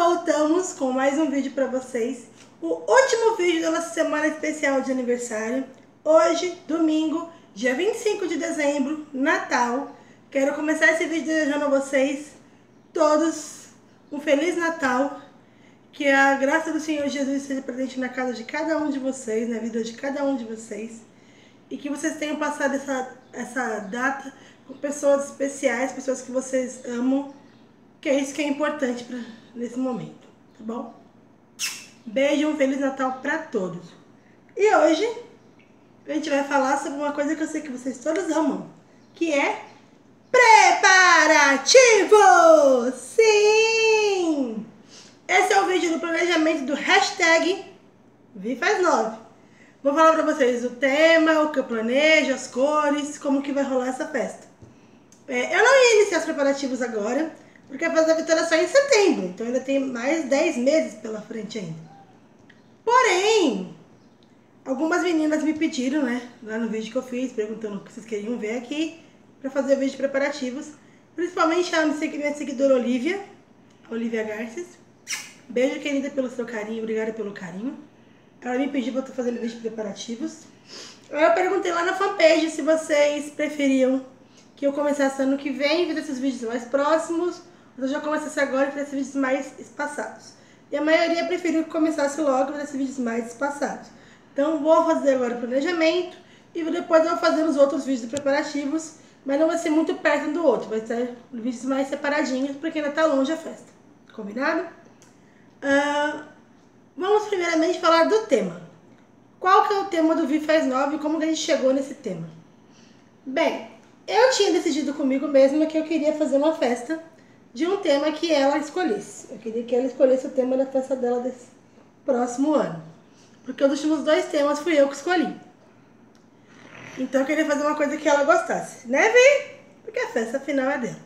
voltamos com mais um vídeo para vocês. O último vídeo da nossa semana especial de aniversário. Hoje, domingo, dia 25 de dezembro, Natal. Quero começar esse vídeo desejando a vocês todos um Feliz Natal. Que a graça do Senhor Jesus seja presente na casa de cada um de vocês, na vida de cada um de vocês. E que vocês tenham passado essa data com pessoas especiais, pessoas que vocês amam. Que é isso que é importante nesse momento, tá bom? Beijo, um Feliz Natal pra todos. E hoje a gente vai falar sobre uma coisa que eu sei que vocês todos amam, que é preparativos! Sim! Esse é o vídeo do planejamento do hashtag ViFaz9. Vou falar pra vocês o tema, o que eu planejo, as cores, como que vai rolar essa festa. Eu não ia iniciar os preparativos agora, porque a festa da Vitória é só em setembro, então ainda tem mais 10 meses pela frente ainda. Porém, algumas meninas me pediram, né, lá no vídeo que eu fiz, perguntando o que vocês queriam ver aqui, pra fazer o vídeo de preparativos. Principalmente a minha seguidora Olivia Garces. Beijo, querida, pelo seu carinho, obrigada pelo carinho. Ela me pediu pra eu estar fazendo vídeo de preparativos. Eu perguntei lá na fanpage se vocês preferiam que eu começasse ano que vem, fazer esses vídeos mais próximos, ou eu já começasse agora e fizesse vídeos mais espaçados. E a maioria preferiu que começasse logo e fizesse vídeos mais espaçados. Então vou fazer agora o planejamento e depois eu vou fazer os outros vídeos de preparativos, mas não vai ser muito perto um do outro, vai ser vídeos mais separadinhos, porque ainda tá longe a festa. Combinado? Vamos primeiramente falar do tema. Qual que é o tema do ViFaz9 e como que a gente chegou nesse tema? Bem, eu tinha decidido comigo mesma que eu queria fazer uma festa de um tema que ela escolhesse. Eu queria que ela escolhesse o tema da festa dela desse próximo ano. Porque os últimos 2 temas fui eu que escolhi. Então eu queria fazer uma coisa que ela gostasse, né, Vi? Porque a festa final é dela.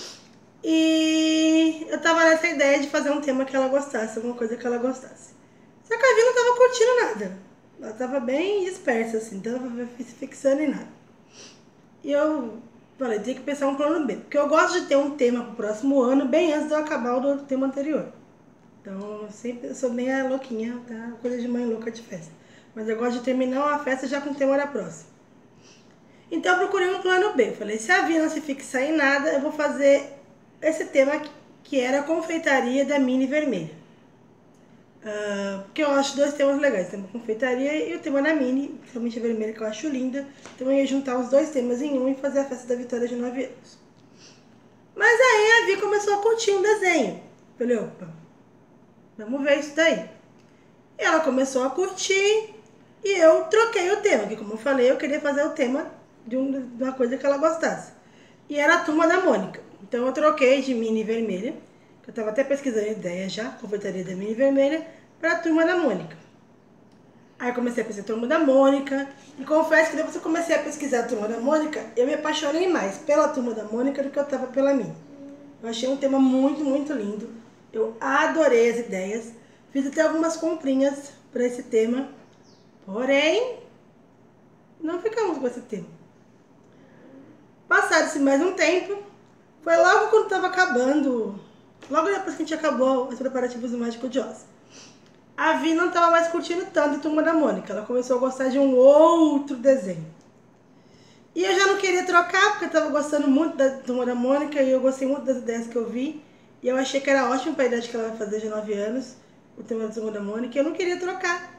E eu tava nessa ideia de fazer um tema que ela gostasse, alguma coisa que ela gostasse. Só que a Vi não tava curtindo nada. Ela tava bem dispersa, assim, não tava se fixando em nada. E eu falei, tem que pensar um plano B. Porque eu gosto de ter um tema pro próximo ano, bem antes de eu acabar o do tema anterior. Então, eu sou bem a louquinha, tá? Coisa de mãe louca de festa. Mas eu gosto de terminar uma festa já com o tema da próxima. Então, eu procurei um plano B. Falei, se a Vi não se fixar em nada, eu vou fazer esse tema que era a confeitaria da Mini Vermelha. Porque eu acho 2 temas legais, o tema confeitaria e o tema da Mini, principalmente a vermelha, que eu acho linda. Então eu ia juntar os 2 temas em um e fazer a festa da Vitória de 9 anos. Mas aí a Vi começou a curtir um desenho. Falei, opa, vamos ver isso daí. E ela começou a curtir e eu troquei o tema, que como eu falei, eu queria fazer o tema de uma coisa que ela gostasse. E era a Turma da Mônica. Então eu troquei de Mini Vermelha, que eu estava até pesquisando ideia já, confeitaria da Mini Vermelha, para a Turma da Mônica. Aí eu comecei a pesquisar a Turma da Mônica, e confesso que depois que eu comecei a pesquisar a Turma da Mônica, eu me apaixonei mais pela Turma da Mônica do que eu estava pela Mini. Eu achei um tema muito, muito lindo, eu adorei as ideias, fiz até algumas comprinhas para esse tema, porém, não ficamos com esse tema. Passado-se mais um tempo, foi logo quando estava acabando, logo depois que a gente acabou os preparativos do Mágico de Oz. A Vi não estava mais curtindo tanto a Turma da Mônica, ela começou a gostar de um outro desenho. E eu já não queria trocar, porque eu estava gostando muito da Turma da Mônica e eu gostei muito das ideias que eu vi. E eu achei que era ótimo para a idade que ela vai fazer de 9 anos, o tema da Turma da Mônica, e eu não queria trocar.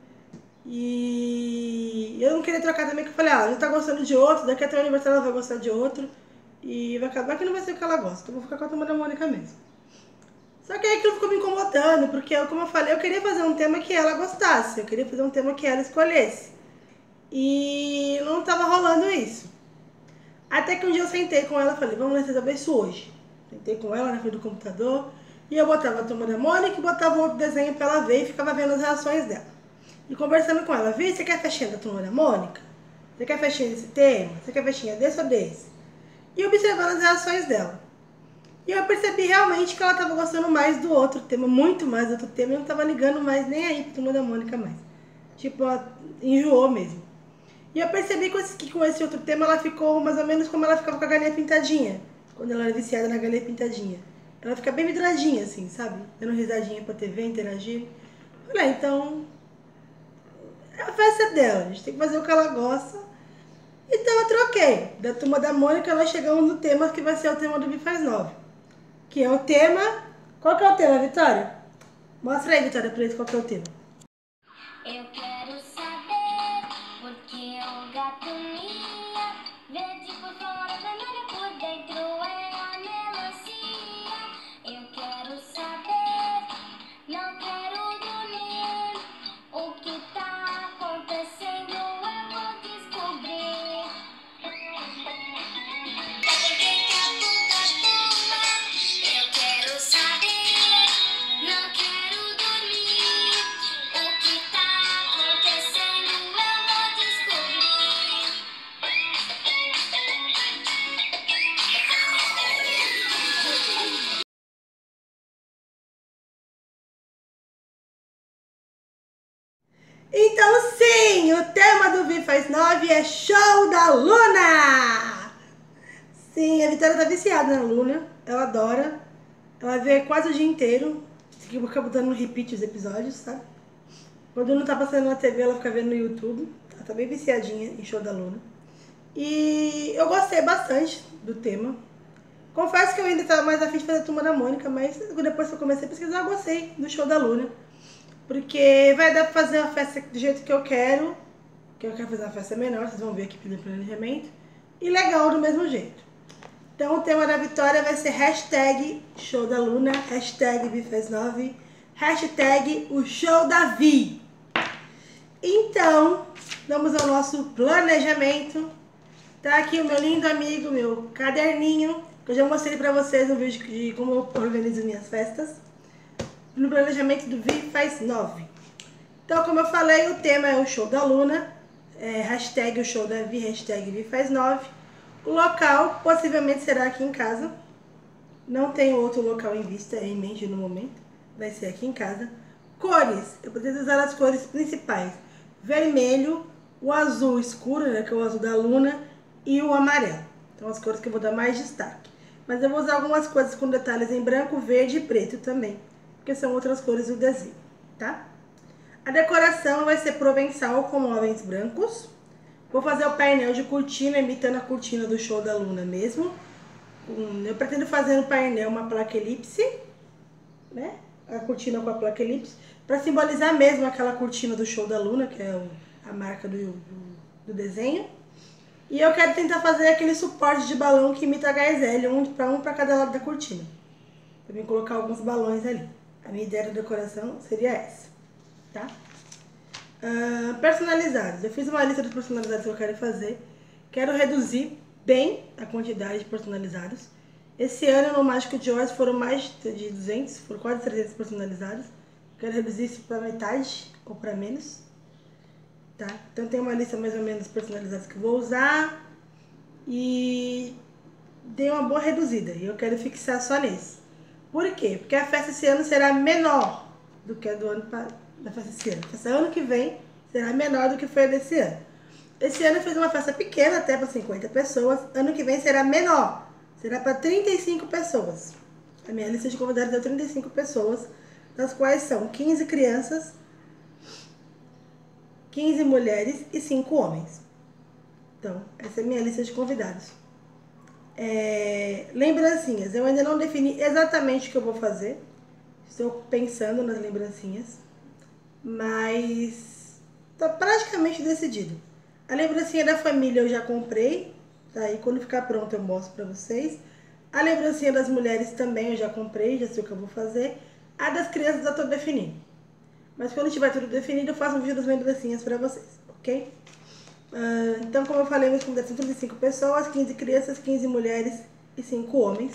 E eu não queria trocar também, que eu falei, ela já tá gostando de outro, daqui até o aniversário ela vai gostar de outro. E vai acabar que não vai ser o que ela gosta, então eu vou ficar com a Turma da Mônica mesmo. Só que aí aquilo ficou me incomodando, porque como eu falei, eu queria fazer um tema que ela gostasse, eu queria fazer um tema que ela escolhesse. E não tava rolando isso. Até que um dia eu sentei com ela e falei, vamos resolver isso hoje. Sentei com ela na frente do computador, e eu botava a Turma da Mônica e botava outro desenho pra ela ver e ficava vendo as reações dela. E conversando com ela, Vi, você quer festinha da Turma da Mônica? Você quer festinha desse tema? Você quer festinha desse ou desse? E observando as reações dela. E eu percebi realmente que ela estava gostando mais do outro tema, muito mais do outro tema, e não estava ligando mais nem aí pra Turma da Mônica mais. Tipo, ela enjoou mesmo. E eu percebi que com esse outro tema ela ficou mais ou menos como ela ficava com a galinha pintadinha, quando ela era viciada na galinha pintadinha. ela fica bem vidradinha, assim, sabe? Dando risadinha pra TV, interagir. Falei, então, a festa dela, a gente tem que fazer o que ela gosta. Então eu troquei. Da Turma da Mônica, nós chegamos no tema que vai ser o tema do Me Faz 9. Que é o tema... Qual que é o tema, Vitória? Mostra aí, Vitória, pra eles qual que é o tema. Eu quero saber porque o gato mia, verde por fora, vermelho por dentro, é a melancia. Eu quero saber, não quero dormir, o que tá acontecendo eu vou descobrir. Eu quero saber, não quero dormir, o que tá acontecendo eu vou descobrir. Então sim, o tema do Vi Faz 9 é Show da Luna! Sim, a Vitória tá viciada na Luna, ela adora. Ela vê quase o dia inteiro, fica botando no repeat os episódios, sabe? Quando não tá passando na TV, ela fica vendo no YouTube. Ela tá bem viciadinha em Show da Luna. E eu gostei bastante do tema. Confesso que eu ainda tava mais afim de fazer a Turma da Mônica, mas depois que eu comecei a pesquisar, eu gostei do Show da Luna. Porque vai dar pra fazer uma festa do jeito que eu quero fazer uma festa menor, vocês vão ver aqui pelo planejamento. E legal do mesmo jeito. Então o tema da Vitória vai ser hashtag Show da Luna, hashtag ViFaz9, hashtag o Show da Vi. Então, vamos ao nosso planejamento. Tá aqui o meu lindo amigo, meu caderninho, que eu já mostrei pra vocês no vídeo de como eu organizo minhas festas. No planejamento do Vi Faz 9. Então, como eu falei, o tema é o Show da Luna, hashtag o Show da Vi, hashtag Vi Faz 9. O local possivelmente será aqui em casa. Não tenho outro local em vista, em mente no momento. Vai ser aqui em casa. Cores, eu preciso usar as cores principais. Vermelho, o azul escuro, né, que é o azul da Luna, e o amarelo. Então as cores que eu vou dar mais destaque. Mas eu vou usar algumas coisas com detalhes em branco, verde e preto também, porque são outras cores do desenho, tá? A decoração vai ser provençal com móveis brancos. Vou fazer o painel de cortina, imitando a cortina do Show da Luna mesmo. Eu pretendo fazer no painel uma placa elipse, né? A cortina com a placa elipse, para simbolizar mesmo aquela cortina do Show da Luna, que é a marca do desenho. E eu quero tentar fazer aquele suporte de balão que imita HSL, um para cada lado da cortina. Também colocar alguns balões ali. A minha ideia da decoração seria essa, tá? Personalizados. Eu fiz uma lista de personalizados que eu quero fazer. Quero reduzir bem a quantidade de personalizados. Esse ano no Mágico de Oz foram mais de 200, foram quase 300 personalizados. Quero reduzir isso para metade ou para menos, tá? Então tem uma lista mais ou menos personalizados que eu vou usar e dei uma boa reduzida. E eu quero fixar só nesse. Por quê? Porque a festa esse ano será menor do que a do ano da festa esse ano. A festa ano que vem será menor do que foi a desse ano. Esse ano eu fiz uma festa pequena, até para 50 pessoas. Ano que vem será menor. Será para 35 pessoas. A minha lista de convidados deu 35 pessoas, das quais são 15 crianças, 15 mulheres e 5 homens. Então, essa é a minha lista de convidados. Lembrancinhas. Eu ainda não defini exatamente o que eu vou fazer. Estou pensando nas lembrancinhas. Mas está praticamente decidido. A lembrancinha da família eu já comprei. Tá? E quando ficar pronto eu mostro pra vocês. A lembrancinha das mulheres também eu já comprei, já sei o que eu vou fazer. A das crianças eu tô definindo. Mas quando tiver tudo definido eu faço um vídeo das lembrancinhas pra vocês, ok? Então, como eu falei, meus convidados são 35 pessoas, 15 crianças, 15 mulheres e 5 homens.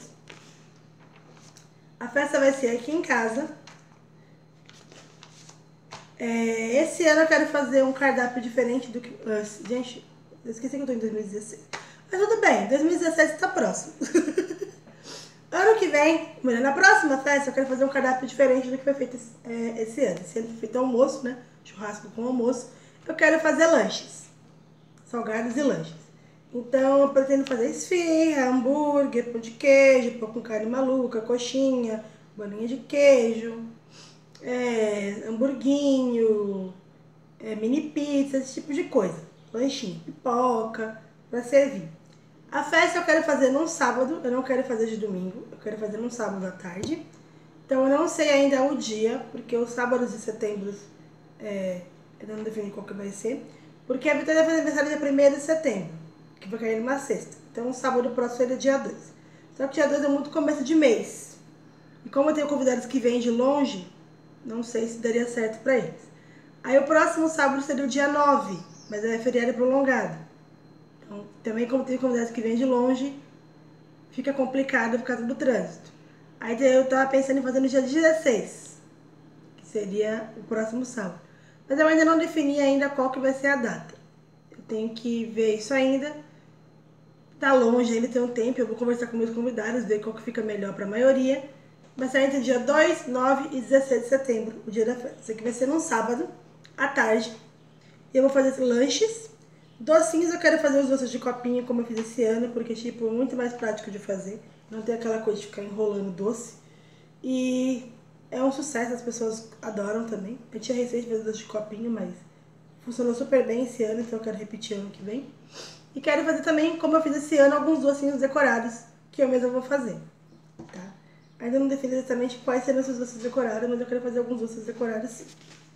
A festa vai ser aqui em casa. Esse ano eu quero fazer um cardápio diferente do que... gente, eu esqueci que eu tô em 2016. Mas tudo bem, 2017 está próximo. Ano que vem, na próxima festa, eu quero fazer um cardápio diferente do que foi feito esse ano. Esse ano foi feito almoço, né? Churrasco com almoço. Eu quero fazer lanches. Salgados e lanches. Então eu pretendo fazer esfirra, hambúrguer, pão de queijo, pão com carne maluca, coxinha, bolinha de queijo, hamburguinho, mini pizza, esse tipo de coisa. Lanchinho, pipoca, pra servir. A festa eu quero fazer num sábado, eu não quero fazer de domingo, eu quero fazer num sábado à tarde. Então eu não sei ainda o dia, porque os sábados de setembro eu não defini qual que vai ser. Porque a Vitória vai fazer aniversário dia 1º de setembro, que vai cair numa sexta. Então o sábado próximo seria dia 2. Só que dia 2 é muito começo de mês. E como eu tenho convidados que vêm de longe, não sei se daria certo pra eles. Aí o próximo sábado seria o dia 9, mas é feriado prolongado. Então também como tem convidados que vêm de longe, fica complicado por causa do trânsito. Aí eu tava pensando em fazer no dia 16, que seria o próximo sábado. Mas eu ainda não defini ainda qual que vai ser a data. Eu tenho que ver isso ainda. Tá longe, ainda tem um tempo. Eu vou conversar com meus convidados, ver qual que fica melhor pra maioria. Vai ser entre dia 2, 9 e 16 de setembro, o dia da festa. Isso aqui vai ser num sábado, à tarde. Eu vou fazer lanches. Docinhos eu quero fazer os doces de copinha, como eu fiz esse ano, porque tipo, é muito mais prático de fazer. Não tem aquela coisa de ficar enrolando doce. E é um sucesso, as pessoas adoram também. Eu tinha receio de fazer doce de copinho, mas funcionou super bem esse ano, então eu quero repetir ano que vem. E quero fazer também, como eu fiz esse ano, alguns docinhos decorados, que eu mesma vou fazer, tá? Ainda não defini exatamente quais serão esses doces decorados, mas eu quero fazer alguns doces decorados sim.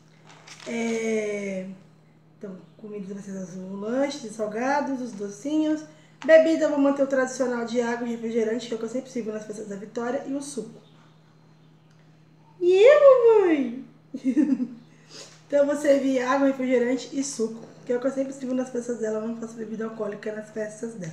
Então, comidas vai ser os lanches e salgados, os docinhos. Bebida, eu vou manter o tradicional de água e refrigerante, que é o que eu sempre sigo nas festas da Vitória, e o suco. E eu, mamãe? Então eu vou servir água, refrigerante e suco, que é o que eu sempre sirvo nas festas dela. Eu não faço bebida alcoólica nas festas dela.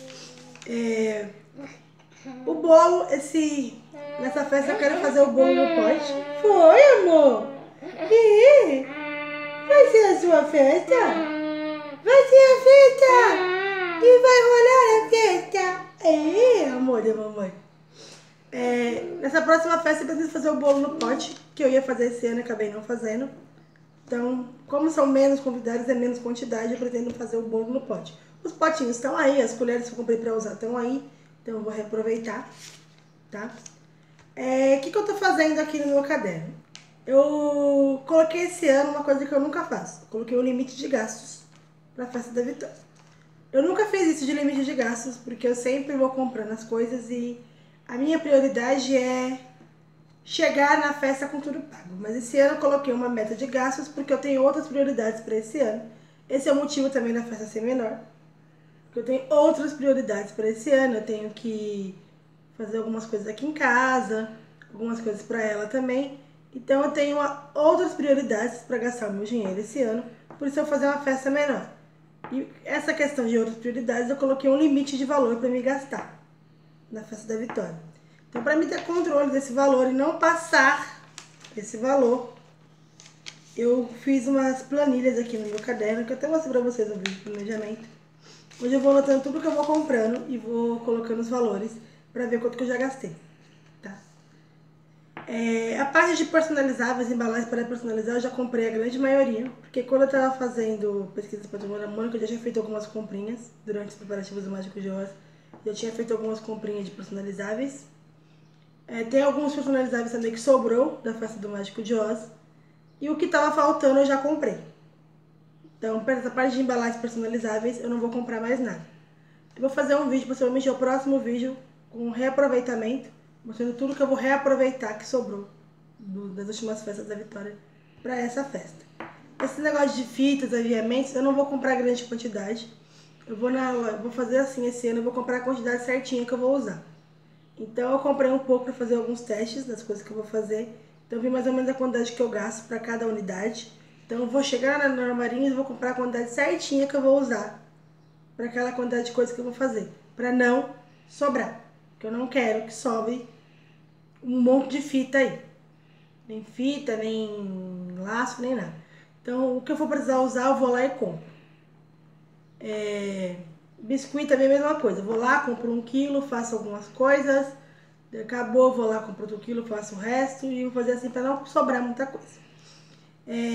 O bolo, nessa festa eu quero fazer o bolo no pote. Foi, amor? E vai ser a sua festa? Vai ser a festa! E vai rolar a festa! Amor da mamãe. Nessa próxima festa eu preciso fazer o bolo no pote, que eu ia fazer esse ano e acabei não fazendo. Então, como são menos convidados, é menos quantidade, eu pretendo fazer o bolo no pote. Os potinhos estão aí, as colheres que eu comprei pra usar estão aí, então eu vou reaproveitar, tá? O que eu tô fazendo aqui no meu caderno? Eu coloquei esse ano uma coisa que eu nunca faço. Eu coloquei um limite de gastos pra festa da Vitória. Eu nunca fiz isso de limite de gastos, porque eu sempre vou comprando as coisas e a minha prioridade é chegar na festa com tudo pago. Mas esse ano eu coloquei uma meta de gastos porque eu tenho outras prioridades para esse ano. Esse é o motivo também da festa ser menor. Porque eu tenho outras prioridades para esse ano. Eu tenho que fazer algumas coisas aqui em casa, algumas coisas para ela também. Então eu tenho outras prioridades para gastar o meu dinheiro esse ano. Por isso eu vou fazer uma festa menor. E essa questão de outras prioridades, eu coloquei um limite de valor para me gastar na festa da Vitória. Então, para mim ter controle desse valor e não passar esse valor, eu fiz umas planilhas aqui no meu caderno, que eu até mostrei para vocês no vídeo de planejamento. Hoje eu vou anotando tudo que eu vou comprando e vou colocando os valores para ver quanto que eu já gastei, tá? A parte de personalizáveis, embalagens para personalizar, eu já comprei a grande maioria, porque quando eu estava fazendo pesquisa para Turma da Mônica, eu já tinha feito algumas comprinhas durante os preparativos do Mágico de Oz. Eu tinha feito algumas comprinhas de personalizáveis. Tem alguns personalizáveis também que sobrou da festa do Mágico de Oz. E o que estava faltando eu já comprei. Então, para essa parte de embalagens personalizáveis, eu não vou comprar mais nada. Eu vou fazer um vídeo, possivelmente é o próximo vídeo, com reaproveitamento, mostrando tudo que eu vou reaproveitar que sobrou das últimas festas da Vitória para essa festa. Esse negócio de fitas, aviamentos, eu não vou comprar grande quantidade. Eu vou fazer assim esse ano, eu vou comprar a quantidade certinha que eu vou usar. Então eu comprei um pouco para fazer alguns testes das coisas que eu vou fazer. Então eu vi mais ou menos a quantidade que eu gasto para cada unidade. Então eu vou chegar na Normarinhas e vou comprar a quantidade certinha que eu vou usar para aquela quantidade de coisas que eu vou fazer, para não sobrar. Porque eu não quero que sobre um monte de fita aí. Nem fita, nem laço, nem nada. Então o que eu for precisar usar, eu vou lá e compro. Biscuit também é a mesma coisa. Eu vou lá, compro 1 quilo, faço algumas coisas. Acabou, vou lá, compro outro quilo, faço o resto. E vou fazer assim para não sobrar muita coisa.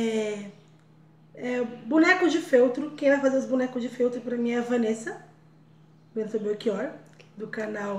Bonecos de feltro. Quem vai fazer os bonecos de feltro pra mim é a Vanessa. Vanessa Belchior, do canal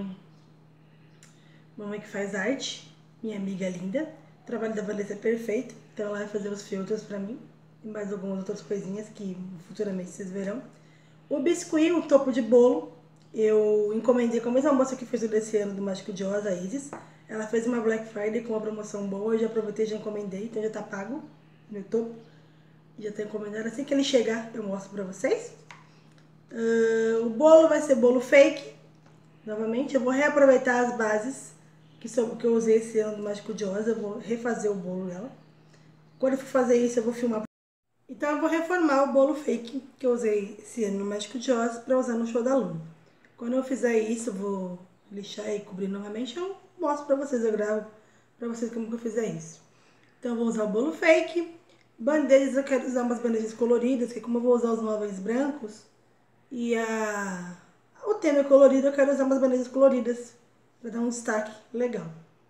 Mamãe que Faz Arte, minha amiga linda. O trabalho da Vanessa é perfeito, então ela vai fazer os filtros pra mim e mais algumas outras coisinhas que futuramente vocês verão. O biscuit, o topo de bolo, eu encomendei com a mesma moça que fez o desse ano do Mágico de Oz, a Isis. Ela fez uma Black Friday com uma promoção boa, eu já aproveitei e já encomendei, então já tá pago meu topo. Já tá encomendado, assim que ele chegar eu mostro pra vocês. O bolo vai ser bolo fake, novamente. Eu vou reaproveitar as bases que eu usei esse ano do Mágico de Oz, eu vou refazer o bolo dela. Quando eu for fazer isso eu vou filmar. Então eu vou reformar o bolo fake que eu usei esse ano no Mágico de Oz para usar no show da Luna. Quando eu fizer isso, eu vou lixar e cobrir novamente, eu mostro pra vocês, eu gravo pra vocês como que eu fizer isso. Então eu vou usar o bolo fake. Bandejas, eu quero usar umas bandejas coloridas, que como eu vou usar os móveis brancos e o tema é colorido, eu quero usar umas bandejas coloridas pra dar um destaque legal.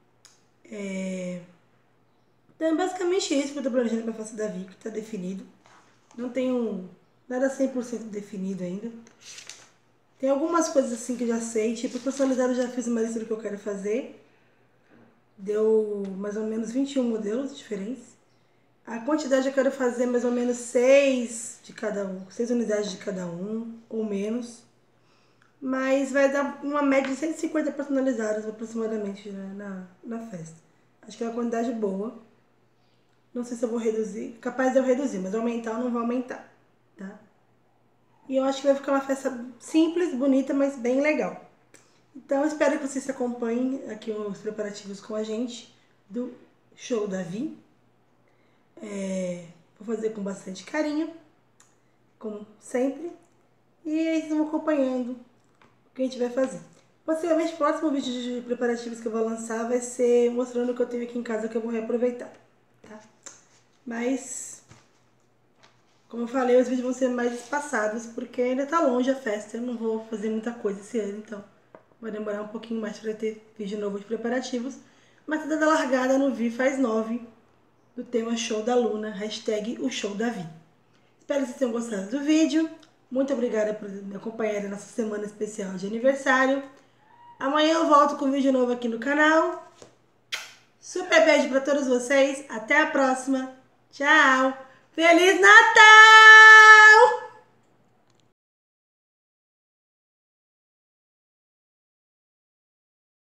Então é basicamente isso que eu tô planejando pra festa da Vicky, tá definido. Não tenho nada 100% definido ainda. Tem algumas coisas assim que eu já sei, tipo personalizado eu já fiz uma lista do que eu quero fazer. Deu mais ou menos 21 modelos diferentes. A quantidade eu quero fazer mais ou menos 6 de cada um, 6 unidades de cada um, ou menos. Mas vai dar uma média de 150 personalizadas aproximadamente, né, na festa. Acho que é uma quantidade boa. Não sei se eu vou reduzir, capaz de eu reduzir, mas aumentar eu não vou aumentar, tá? E eu acho que vai ficar uma festa simples, bonita, mas bem legal. Então eu espero que vocês acompanhem aqui os preparativos com a gente do show da Vi. Vou fazer com bastante carinho, como sempre. E aí vocês vão acompanhando o que a gente vai fazer. Possivelmente o próximo vídeo de preparativos que eu vou lançar vai ser mostrando o que eu tenho aqui em casa que eu vou reaproveitar, tá? Mas, como eu falei, os vídeos vão ser mais espaçados porque ainda tá longe a festa. Eu não vou fazer muita coisa esse ano, então vai demorar um pouquinho mais para ter vídeo novo de preparativos. Mas tá dando largada no Vi Faz 9 do tema Show da Luna, hashtag o Show da Vi. Espero que vocês tenham gostado do vídeo. Muito obrigada por me acompanharem nessa semana especial de aniversário. Amanhã eu volto com um vídeo novo aqui no canal. Super beijo para todos vocês. Até a próxima. Tchau. Feliz Natal!